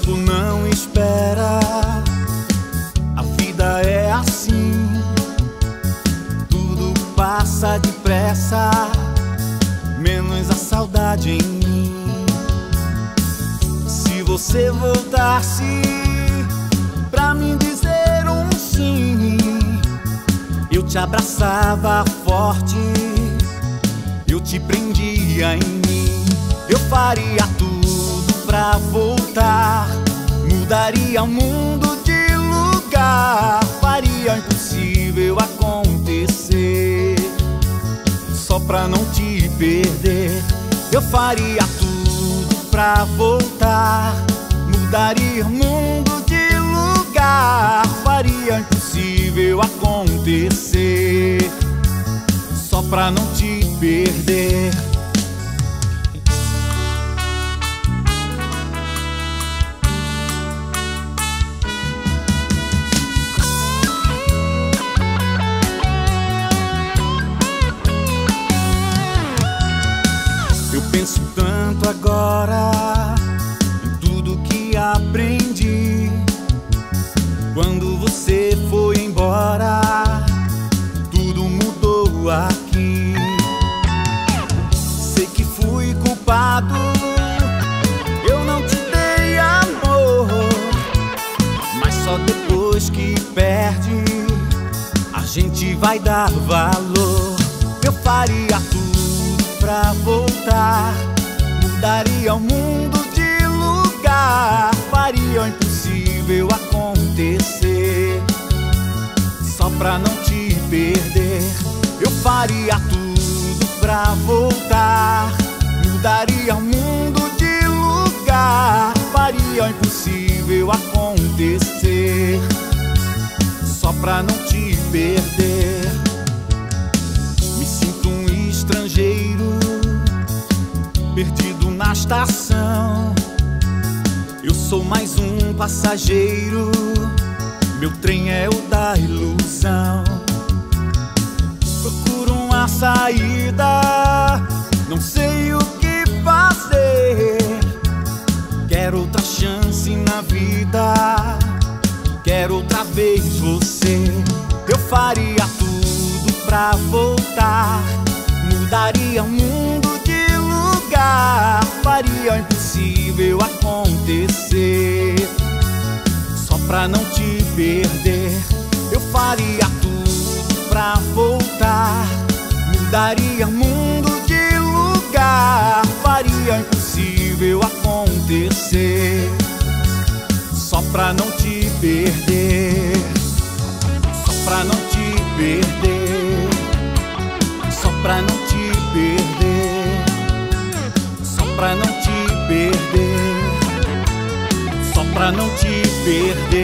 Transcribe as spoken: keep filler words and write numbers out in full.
tempo não espera, a vida é assim, tudo passa depressa, menos a saudade em mim. Se você voltasse pra me dizer um sim, eu te abraçava forte, eu te prendia em mim. Eu faria tudo pra voltar, mudaria o mundo de lugar, faria o impossível acontecer, só pra não te perder. Eu faria tudo pra voltar, mudaria o mundo de lugar, faria o impossível acontecer, só pra não te perder. Eu penso tanto agora em tudo que aprendi quando você foi embora, tudo mudou aqui. Sei que fui culpado, eu não te dei amor, mas só depois que perde a gente vai dar valor. Eu faria tudo pra voltar, mudaria o mundo de lugar, faria o impossível acontecer, só pra não te perder. Eu faria tudo pra voltar, mudaria o mundo de lugar, faria o impossível acontecer, só pra não te perder. Me sinto um estrangeiro, perdido na estação, eu sou mais um passageiro, meu trem é o da ilusão. Procuro uma saída, não sei o que fazer, quero outra chance na vida, quero outra vez você. Eu faria tudo pra voltar, mudaria o mundo de lugar, faria o impossível acontecer, só pra não te perder. Eu faria tudo pra voltar, mudaria o mundo de lugar, faria o impossível acontecer, só pra não te perder, só pra não te perder, só pra não te perder, só pra não te perder, só pra não te perder.